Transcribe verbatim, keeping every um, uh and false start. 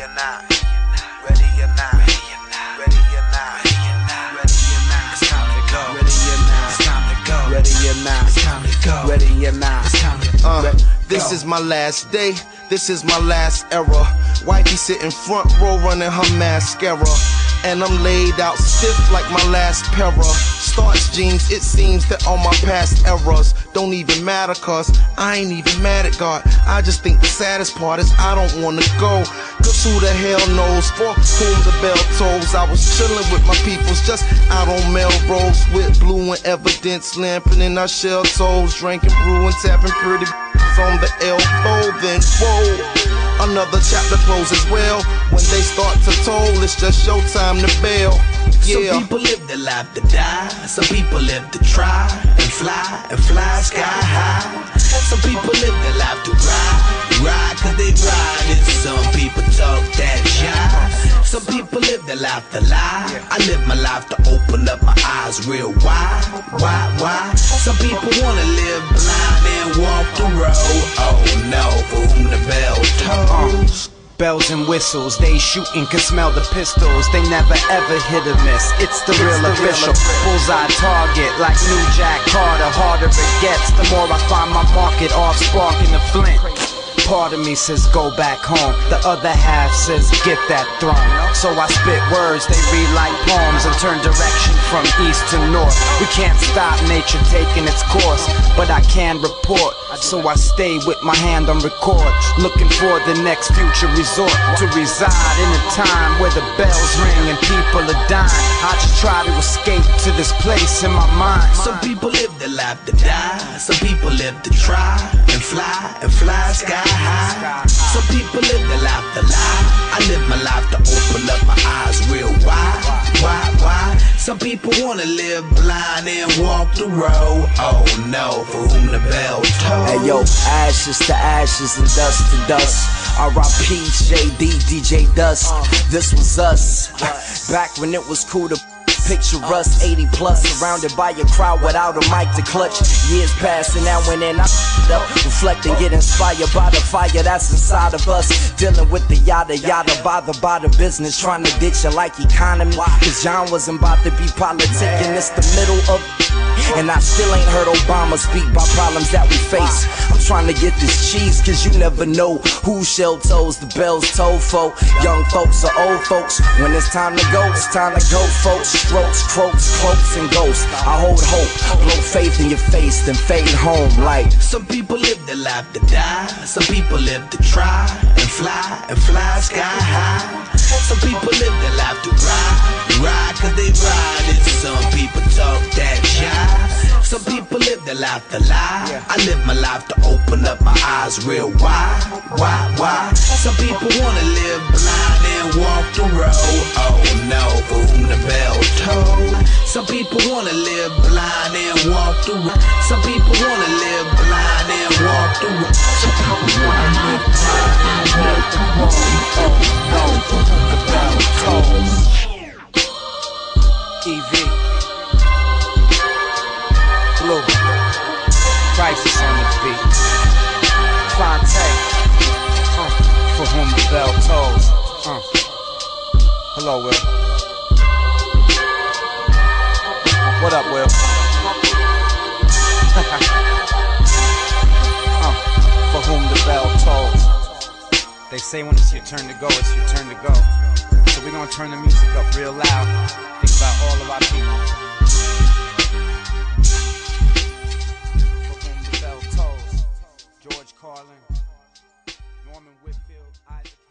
or not? Ready or not? Ready or not? Ready or not? It's time to go. Ready or not? It's time to go. Ready or not? It's time to go. Ready or not? It's time to go. Uh, this is my last day. This is my last era. Wifey sitting front row running her mascara. And I'm laid out stiff like my last pair of Starch jeans. It seems that all my past errors don't even matter, cause I ain't even mad at God. I just think the saddest part is I don't wanna go, cause who the hell knows for whom the bell tolls. I was chilling with my peoples just out on Melrose with Blu and Evidence, lamping in our shell toes, drinking brew and tapping pretty on the elbow. Then whoa, another chapter closes well. When they start to toll, it's just showtime to bail. Yeah. Some people live their life to die. Some people live to try and fly and fly sky high. Some people live their life to ride, ride cause they ride it. Some people talk that jive. Some people live their life to lie. I live my life to open up my eyes real wide, wide, wide. Some people wanna live blind and walk the road. Oh no, for whom the bell tolls. Bells and whistles, they shooting, can smell the pistols. They never ever hit or miss, it's the real official. Bullseye target, like New Jack Carter. Harder it gets, the more I find my market off sparking the flint. Part of me says go back home, the other half says get that throne. So I spit words, they read like poems and turn direction from east to north. We can't stop nature taking its course, but I can report. So I stay with my hand on record, looking for the next future resort to reside in a time where the bells ring and people are dying. I just try to escape to this place in my mind. Some people live their life to die. Some people live to try and fly and fly sky high. Some people live their life to lie. I live my life to open up my eyes real wide, wide, wide. Some people wanna live blind and walk the road. Oh no, for whom the bell tolls. Hey yo, ashes to ashes and dust to dust. R I P J D, D J Dust. This was us, back when it was cool to picture us, eighty plus, surrounded by a crowd without a mic to clutch. Years pass and now and then I up, reflect and get inspired by the fire that's inside of us. Dealing with the yada yada, bother by the business, trying to ditch it like economy. Cause John wasn't about to be politicking, it's the middle of. And I still ain't heard Obama speak about problems that we face. I'm trying to get this cheese, cause you never know who shell toes the bells toll for. Young folks or old folks, when it's time to go, it's time to go, folks. Strokes, croaks, cloaks, and ghosts. I hold hope, blow faith in your face, then fade home like. Some people live their life to die. Some people live to try and fly and fly sky high. Some people live their life to ride, ride cause they ride it. Some people talk that jive. Some people live their life to lie. I live my life to open up my eyes real wide, wide, wide. Some people wanna live blind and walk the road. Oh no, for whom the bell tolls. Some people wanna live blind and walk the road. Some people wanna live blind and walk the road. Some people wanna live blind and walk the road. Oh no, for whom the bell tolls. E V Blue, Crisis on the beat. Phonte, uh, for whom the bell tolls. Uh. Hello, Will. What up, Will? uh, for whom the bell tolls. They say when it's your turn to go, it's your turn to go. So we're gonna turn the music up real loud. Think about all of our people. Carlin, Norman Whitfield, Isaac.